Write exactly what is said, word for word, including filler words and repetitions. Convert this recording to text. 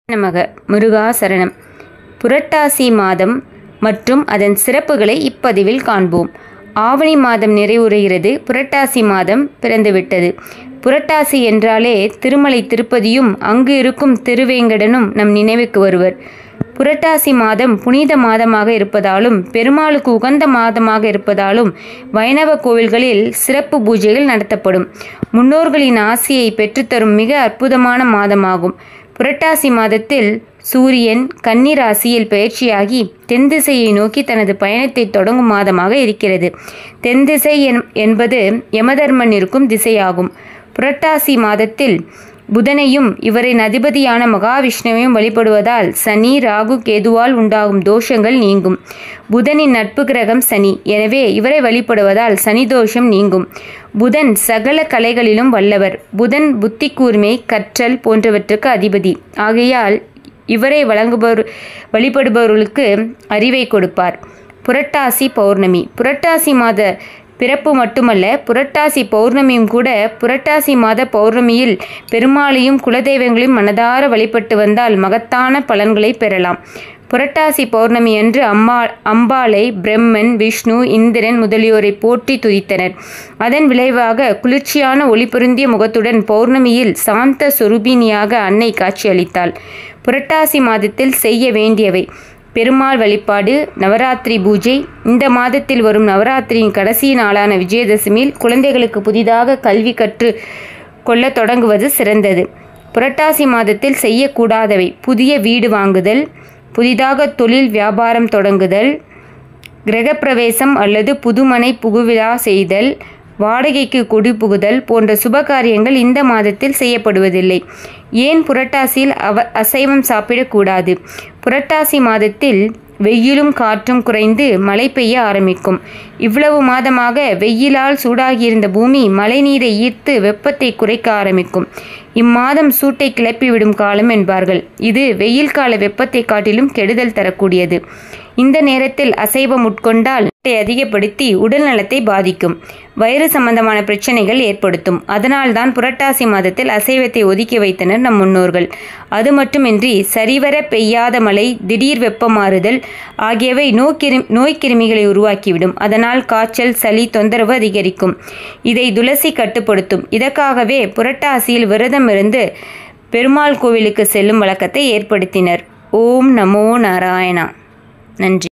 நமக முருகா சரணம். புரட்டாசி மாதம் மற்றும் அதன் சிறப்புகளை இப்பதிவில் காண்போம். ஆவணி மாதம் நிறைவுறுகிறது. புரட்டாசி மாதம் பிறந்துவிட்டது. புரட்டாசி என்றாலே திருமலை திருப்பதியும் அங்கு இருக்கும் திருவேங்கடனும் நம் நினைவுக்கு வருவர். புரட்டாசி மாதம் புனித மாதமாக இருப்பதாலும் பெருமாளுக்கு உகந்த மாதமாக இருப்பதாலும் வைணவ கோவில்களில் சிறப்பு பூஜைகள் நடத்தப்படும். முன்னோர்களின் ஆசியை பெற்றுத்தரும் மிக அற்புதமான மாதமாகும். புரட்டாசி மாதத்தில் சூரியன் கன்னி ராசியில் பயிற்சியாகி தென் திசையை நோக்கி தனது பயணத்தை தொடங்கும் மாதமாக இருக்கிறது. தென் திசை என்பது யமதர்மன் இருக்கும் திசையாகும். புரட்டாசி மாதத்தில் புதனையும் இவரின் அதிபதியான மகாவிஷ்ணுவையும் வழிபடுவதால் சனி ராகு கேதுவால் உண்டாகும் தோஷங்கள் நீங்கும். புதனின் நட்பு கிரகம் சனி, எனவே இவரை வழிபடுவதால் சனி தோஷம் நீங்கும். புதன் சகல கலைகளிலும் வல்லவர். புதன் புத்தி கூர்மை கற்றல் போன்றவற்றுக்கு அதிபதி ஆகையால் இவரை வழங்குபவர் வழிபடுபவர்களுக்கு அறிவை கொடுப்பார். புரட்டாசி பௌர்ணமி புரட்டாசி மாத பிறப்பு மட்டுமல்ல, புரட்டாசி பௌர்ணமியும் கூட. புரட்டாசி மாத பௌர்ணமியில் பெருமாளையும் குலதெய்வங்களையும் மனதார வழிபட்டு வந்தால் மகத்தான பலன்களை பெறலாம். புரட்டாசி பௌர்ணமி அன்று அம்மா அம்பாளை பிரம்மன் விஷ்ணு இந்திரன் முதலியோரை போற்றி துதித்தனர். அதன் விளைவாக குளிர்ச்சியான ஒளி பொருந்திய முகத்துடன் பௌர்ணமியில் சாந்த சொரூபினியாக அன்னை காட்சியளித்தாள். புரட்டாசி மாதத்தில் செய்ய வேண்டியவை: பெருமாள் வழிபாடு, நவராத்திரி பூஜை. இந்த மாதத்தில் வரும் நவராத்திரியின் கடைசி நாளான விஜயதசமியில் குழந்தைகளுக்கு புதிதாக கல்வி கற்று கொள்ள தொடங்குவது சிறந்தது. புரட்டாசி மாதத்தில் செய்யக்கூடாதவை: புதிய வீடு வாங்குதல், புதிதாக தொழில் வியாபாரம் தொடங்குதல், கிரகப்பிரவேசம் அல்லது புதுமனை புகுவிழா செய்தல், வாடகைக்கு குடி புகுதல் போன்ற சுப காரியங்கள் இந்த மாதத்தில் செய்யப்படுவதில்லை. ஏன் புரட்டாசியில் அவ அசைவம் சாப்பிடக்கூடாது? புரட்டாசி மாதத்தில் வெயிலும் காற்றும் குறைந்து மழை பெய்ய ஆரம்பிக்கும். இவ்வளவு மாதமாக வெயிலால் சூடாகியிருந்த பூமி மழை நீரை ஈர்த்து வெப்பத்தை குறைக்க ஆரம்பிக்கும். இம்மாதம் சூட்டை கிளப்பிவிடும் காலம் என்பார்கள். இது வெயில் கால வெப்பத்தை காட்டிலும் கெடுதல் தரக்கூடியது. இந்த நேரத்தில் அசைவம் உட்கொண்டால் அதிகப்படுத்தி உடல் நலத்தை பாதிக்கும். வயிறு சம்பந்தமான பிரச்சனைகள் ஏற்படுத்தும். அதனால்தான் புரட்டாசி மாதத்தில் அசைவத்தை ஒதுக்கி வைத்தனர் நம் முன்னோர்கள். அது மட்டுமின்றி சரிவர பெய்யாத மழை, திடீர் வெப்பமாறுதல் ஆகியவை நோய்கிரு நோய்க்கிருமிகளை உருவாக்கிவிடும். அதனால் காய்ச்சல் சளி தொந்தரவு அதிகரிக்கும். இதை துளசி கட்டுப்படுத்தும். இதற்காகவே புரட்டாசியில் விரதம் இருந்து பெருமாள் கோவிலுக்கு செல்லும் வழக்கத்தை ஏற்படுத்தினர். ஓம் நமோ நாராயணா. நன்றி.